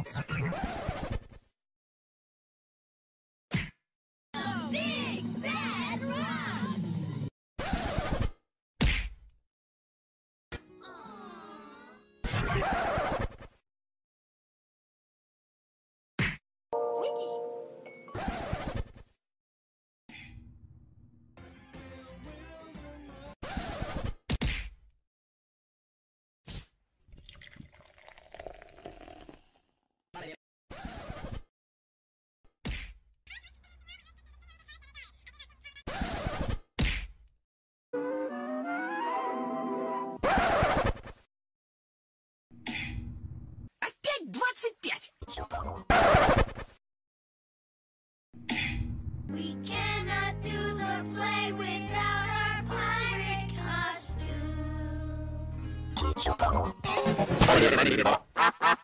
Big bad Ross! Опять 25! We cannot do the play without our pirate costumes.